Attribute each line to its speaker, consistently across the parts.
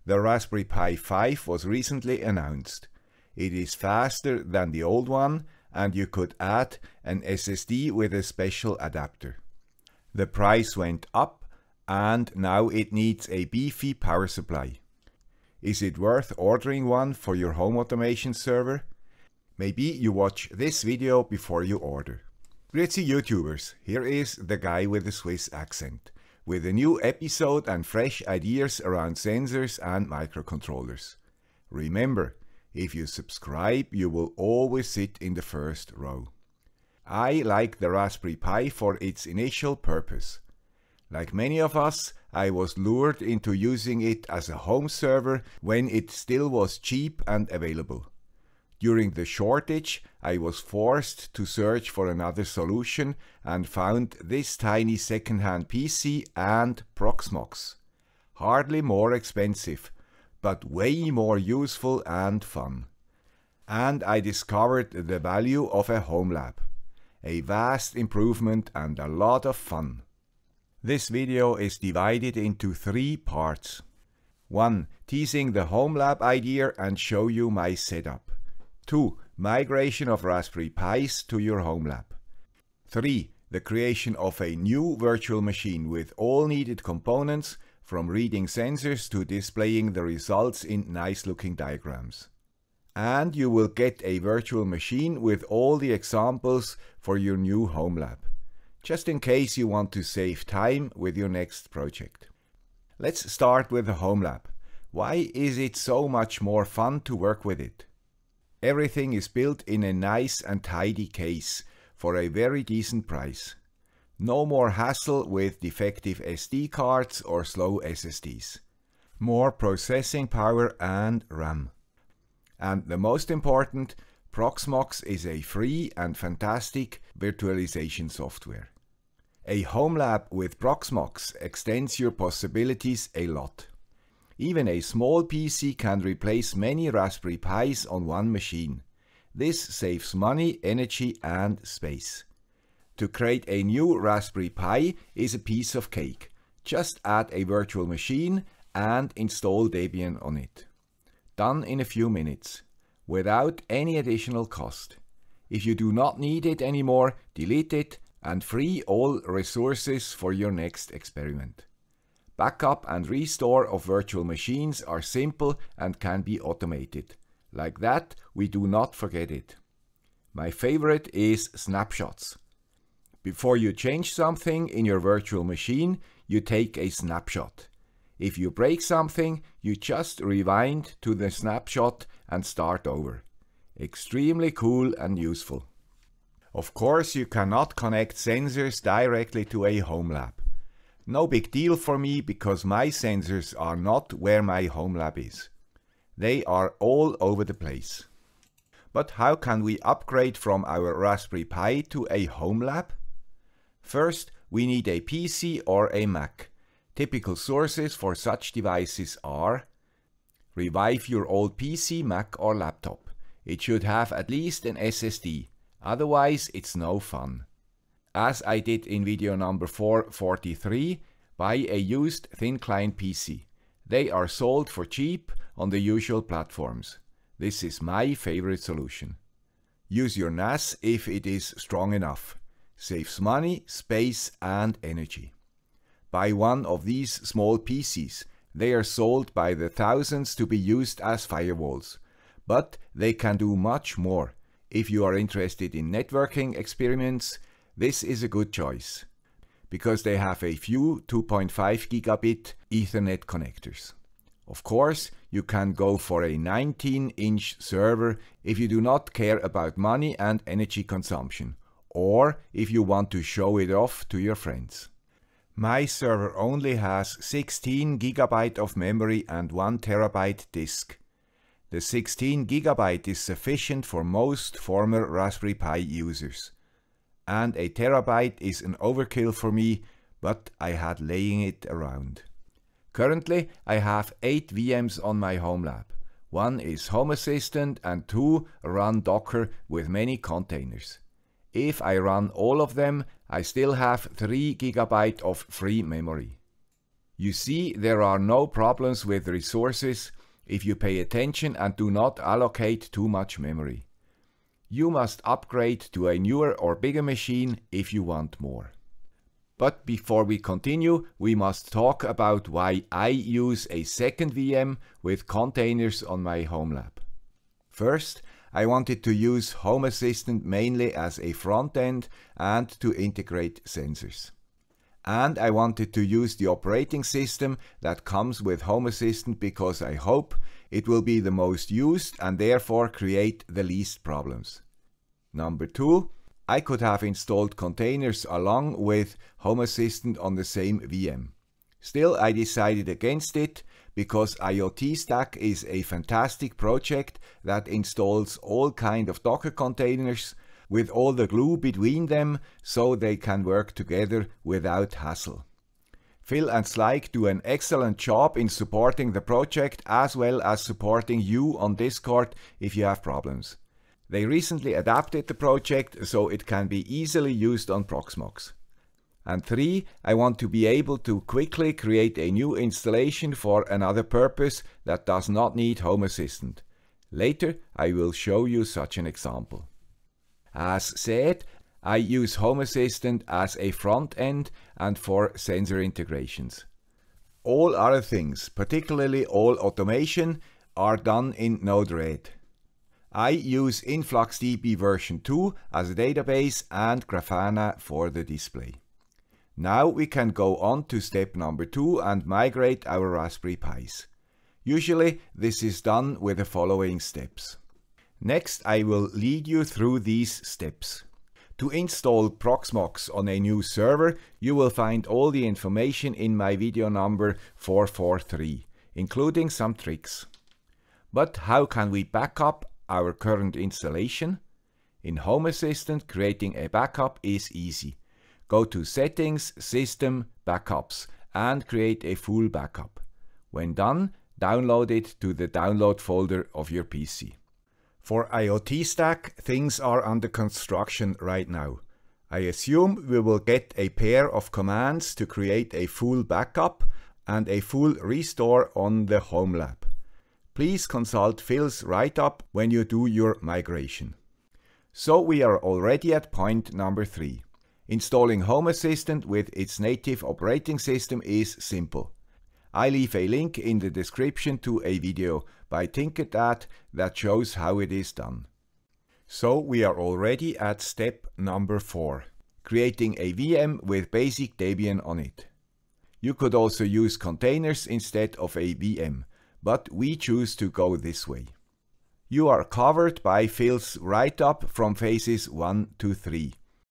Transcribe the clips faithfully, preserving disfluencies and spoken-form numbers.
Speaker 1: The Raspberry Pi five was recently announced. It is faster than the old one, and you could add an S S D with a special adapter. The price went up, and now it needs a beefy power supply. Is it worth ordering one for your home automation server? Maybe you watch this video before you order. Grüezi YouTubers, here is the guy with the Swiss accent, with a new episode and fresh ideas around sensors and microcontrollers. Remember, if you subscribe, you will always sit in the first row. I like the Raspberry Pi for its initial purpose. Like many of us, I was lured into using it as a home server when it still was cheap and available. During the shortage, I was forced to search for another solution and found this tiny second-hand P C and Proxmox. Hardly more expensive, but way more useful and fun. And I discovered the value of a Homelab. A vast improvement and a lot of fun. This video is divided into three parts. one. Teasing the Homelab idea and show you my setup. two. Migration of Raspberry Pis to your Homelab. three. The creation of a new virtual machine with all needed components, from reading sensors to displaying the results in nice-looking diagrams. And you will get a virtual machine with all the examples for your new Homelab, just in case you want to save time with your next project. Let's start with the Homelab. Why is it so much more fun to work with it? Everything is built in a nice and tidy case for a very decent price. No more hassle with defective S D cards or slow S S Ds. More processing power and RAM. And the most important, Proxmox is a free and fantastic virtualization software. A Homelab with Proxmox extends your possibilities a lot. Even a small P C can replace many Raspberry Pis on one machine. This saves money, energy and space. To create a new Raspberry Pi is a piece of cake. Just add a virtual machine and install Debian on it. Done in a few minutes, without any additional cost. If you do not need it anymore, delete it and free all resources for your next experiment. Backup and restore of virtual machines are simple and can be automated. Like that, we do not forget it. My favorite is snapshots. Before you change something in your virtual machine, you take a snapshot. If you break something, you just rewind to the snapshot and start over. Extremely cool and useful. Of course, you cannot connect sensors directly to a Homelab. No big deal for me because my sensors are not where my Homelab is. They are all over the place. But how can we upgrade from our Raspberry Pi to a Homelab? First, we need a P C or a Mac. Typical sources for such devices are: revive your old P C, Mac or laptop. It should have at least an S S D, otherwise it's no fun. As I did in video number four forty-three, buy a used thin client P C. They are sold for cheap on the usual platforms. This is my favorite solution. Use your N A S if it is strong enough. Saves money, space and energy. Buy one of these small P Cs. They are sold by the thousands to be used as firewalls. But they can do much more. If you are interested in networking experiments, this is a good choice, because they have a few two point five gigabit Ethernet connectors. Of course, you can go for a nineteen inch server if you do not care about money and energy consumption, or if you want to show it off to your friends. My server only has sixteen gigabyte of memory and one terabyte disk. The sixteen gigabyte is sufficient for most former Raspberry Pi users. And a terabyte is an overkill for me, but I had laying it around. Currently, I have eight V Ms on my Homelab. One is Home Assistant and two run Docker with many containers. If I run all of them, I still have three gigabyte of free memory. You see, there are no problems with resources if you pay attention and do not allocate too much memory. You must upgrade to a newer or bigger machine if you want more. But before we continue, we must talk about why I use a second V M with containers on my Homelab. First, I wanted to use Home Assistant mainly as a front end and to integrate sensors. And I wanted to use the operating system that comes with Home Assistant because I hope it will be the most used and therefore create the least problems. Number two, I could have installed containers along with Home Assistant on the same V M. Still, I decided against it because IoTstack is a fantastic project that installs all kind of Docker containers with all the glue between them so they can work together without hassle. Phil and Slyke do an excellent job in supporting the project as well as supporting you on Discord if you have problems. They recently adapted the project so it can be easily used on Proxmox. And three, I want to be able to quickly create a new installation for another purpose that does not need Home Assistant. Later I will show you such an example. As said, I use Home Assistant as a front end and for sensor integrations. All other things, particularly all automation, are done in Node-RED. I use InfluxDB version two as a database and Grafana for the display. Now we can go on to step number two and migrate our Raspberry Pis. Usually this is done with the following steps. Next, I will lead you through these steps. To install Proxmox on a new server, you will find all the information in my video number four forty-three, including some tricks. But how can we back up our current installation? In Home Assistant, creating a backup is easy. Go to Settings, System, Backups and create a full backup. When done, download it to the download folder of your P C. For IoTstack, things are under construction right now. I assume we will get a pair of commands to create a full backup and a full restore on the Homelab. Please consult Phil's write-up when you do your migration. So we are already at point number three. Installing Home Assistant with its native operating system is simple. I leave a link in the description to a video by Tinkerdad that shows how it is done. So we are already at step number four, creating a V M with basic Debian on it. You could also use containers instead of a V M, but we choose to go this way. You are covered by Phil's write-up from phases one to three.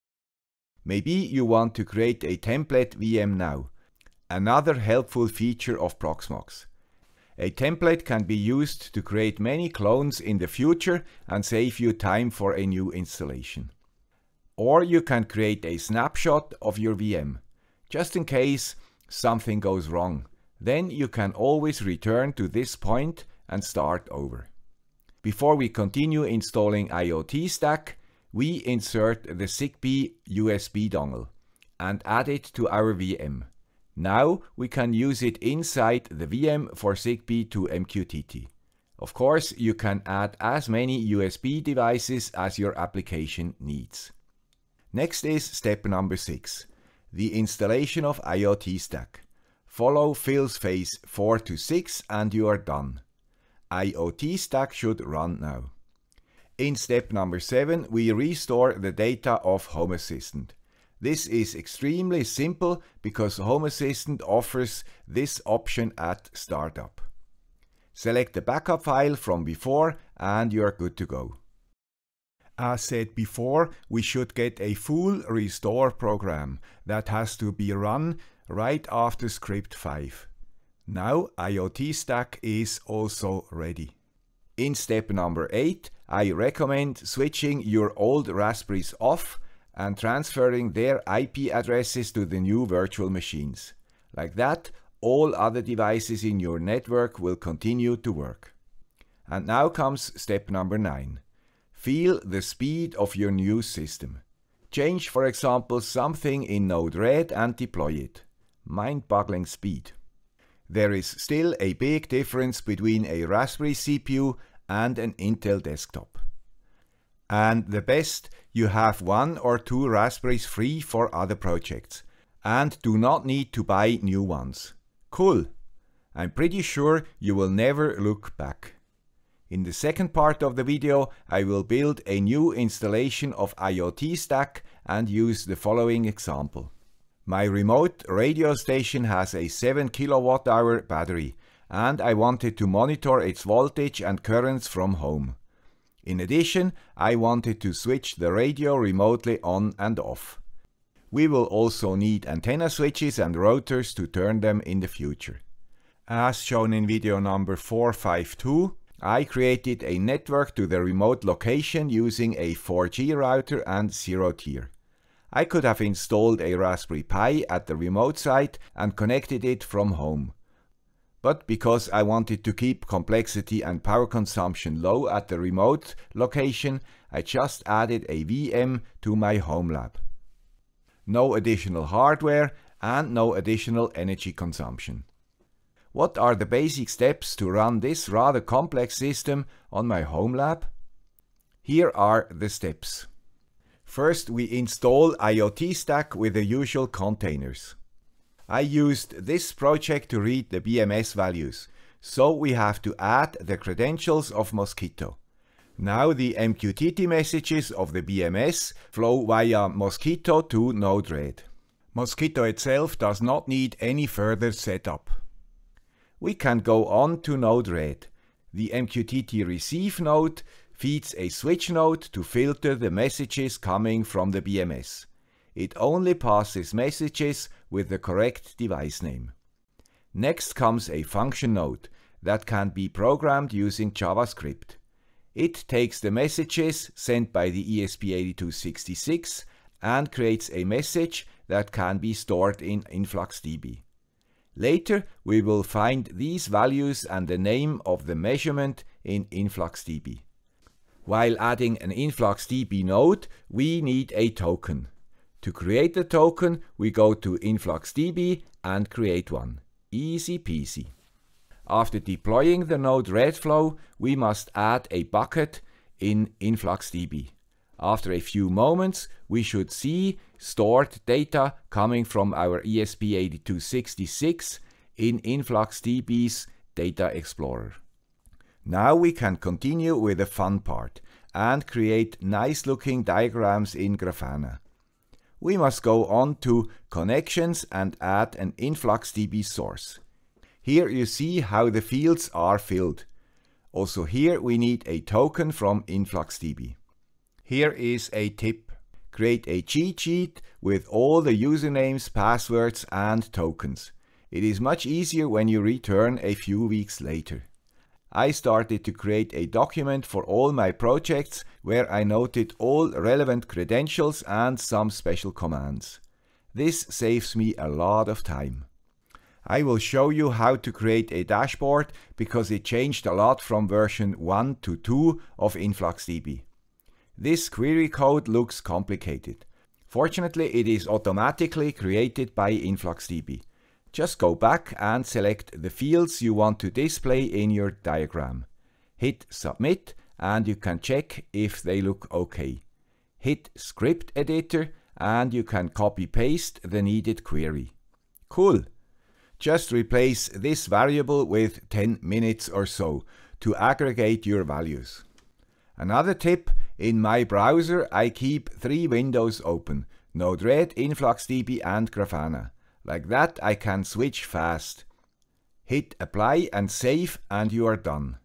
Speaker 1: Maybe you want to create a template V M now. Another helpful feature of Proxmox. A template can be used to create many clones in the future and save you time for a new installation. Or you can create a snapshot of your V M, just in case something goes wrong. Then you can always return to this point and start over. Before we continue installing IoTstack, we insert the Zigbee U S B dongle and add it to our V M. Now we can use it inside the V M for Zigbee to M Q T T. Of course, you can add as many U S B devices as your application needs. Next is step number six, the installation of IoTstack. Follow Phil's phase four to six and you are done. IoTstack should run now. In step number seven, we restore the data of Home Assistant. This is extremely simple because Home Assistant offers this option at startup. Select the backup file from before and you are good to go. As said before, we should get a full restore program that has to be run right after script five. Now IoTstack is also ready. In step number eight, I recommend switching your old Raspberries off and transferring their I P addresses to the new virtual machines. Like that, all other devices in your network will continue to work. And now comes step number nine. Feel the speed of your new system. Change, for example, something in Node-RED and deploy it. Mind-boggling speed. There is still a big difference between a Raspberry C P U and an Intel desktop. And the best, you have one or two Raspberries free for other projects, and do not need to buy new ones. Cool! I'm pretty sure you will never look back. In the second part of the video, I will build a new installation of IoT Stack and use the following example. My remote radio station has a seven kilowatt hour battery, and I wanted to monitor its voltage and currents from home. In addition, I wanted to switch the radio remotely on and off. We will also need antenna switches and routers to turn them in the future. As shown in video number four five two, I created a network to the remote location using a four G router and zero tier. I could have installed a Raspberry Pi at the remote site and connected it from home. But because I wanted to keep complexity and power consumption low at the remote location, I just added a V M to my Homelab. No additional hardware and no additional energy consumption. What are the basic steps to run this rather complex system on my Homelab? Here are the steps. First, we install IoT Stack with the usual containers. I used this project to read the B M S values, so we have to add the credentials of Mosquitto. Now the M Q T T messages of the B M S flow via Mosquitto to Node-RED. Mosquitto itself does not need any further setup. We can go on to Node-RED. The M Q T T receive node feeds a switch node to filter the messages coming from the B M S. It only passes messages with the correct device name. Next comes a function node that can be programmed using JavaScript. It takes the messages sent by the E S P eight two six six and creates a message that can be stored in InfluxDB. Later, we will find these values and the name of the measurement in InfluxDB. While adding an InfluxDB node, we need a token. To create a token, we go to InfluxDB and create one. Easy peasy. After deploying the Node-RED flow, we must add a bucket in InfluxDB. After a few moments, we should see stored data coming from our E S P eight two six six in InfluxDB's Data Explorer. Now we can continue with the fun part and create nice looking diagrams in Grafana. We must go on to Connections and add an InfluxDB source. Here you see how the fields are filled. Also here we need a token from InfluxDB. Here is a tip. Create a cheat sheet with all the usernames, passwords and tokens. It is much easier when you return a few weeks later. I started to create a document for all my projects where I noted all relevant credentials and some special commands. This saves me a lot of time. I will show you how to create a dashboard because it changed a lot from version one to two of InfluxDB. This query code looks complicated. Fortunately, it is automatically created by InfluxDB. Just go back and select the fields you want to display in your diagram. Hit Submit and you can check if they look okay. Hit Script Editor and you can copy-paste the needed query. Cool! Just replace this variable with ten minutes or so to aggregate your values. Another tip, in my browser I keep three windows open, Node-RED, InfluxDB and Grafana. Like that I can switch fast. Hit Apply and Save and you are done.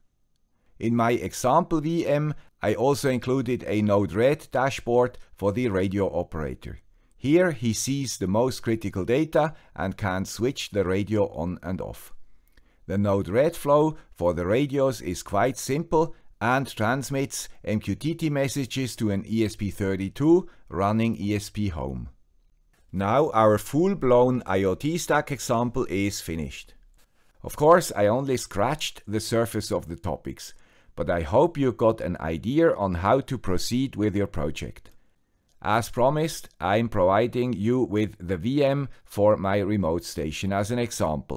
Speaker 1: In my example V M, I also included a Node-RED dashboard for the radio operator. Here he sees the most critical data and can switch the radio on and off. The Node-RED flow for the radios is quite simple and transmits M Q T T messages to an E S P thirty-two running E S P Home. Now our full-blown IoT Stack example is finished. Of course, I only scratched the surface of the topics, but I hope you got an idea on how to proceed with your project. As promised, I'm providing you with the V M for my remote station as an example.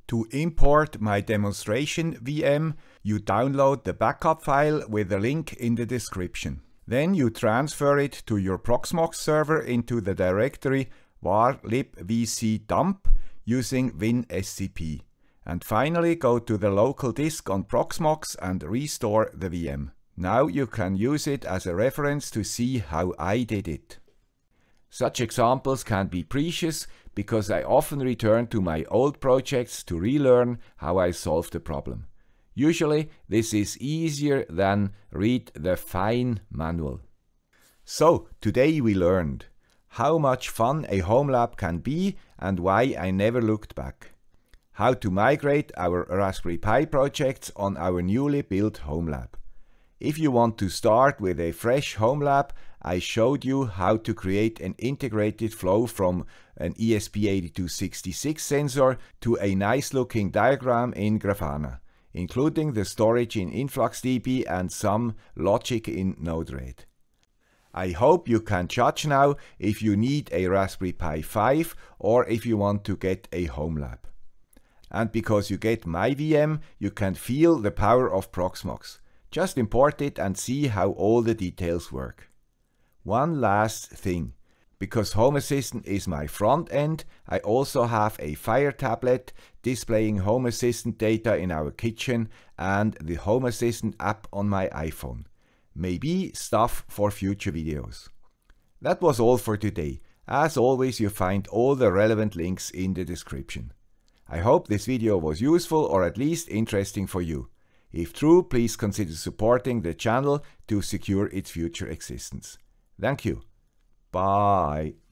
Speaker 1: To import my demonstration V M, you download the backup file with the link in the description. Then you transfer it to your Proxmox server into the directory var libvc dump using winscp. And finally go to the local disk on Proxmox and restore the V M. Now you can use it as a reference to see how I did it. Such examples can be precious because I often return to my old projects to relearn how I solved the problem. Usually this is easier than read the fine manual. So today we learned how much fun a Homelab can be and why I never looked back. How to migrate our Raspberry Pi projects on our newly built Homelab. If you want to start with a fresh Homelab, I showed you how to create an integrated flow from an E S P eighty-two sixty-six sensor to a nice looking diagram in Grafana, including the storage in InfluxDB and some logic in Node-RED. I hope you can judge now if you need a Raspberry Pi five or if you want to get a Homelab. And because you get my V M, you can feel the power of Proxmox. Just import it and see how all the details work. One last thing. Because Home Assistant is my front end, I also have a Fire tablet displaying Home Assistant data in our kitchen and the Home Assistant app on my iPhone. Maybe stuff for future videos. That was all for today. As always, you find all the relevant links in the description. I hope this video was useful or at least interesting for you. If true, please consider supporting the channel to secure its future existence. Thank you. Bye.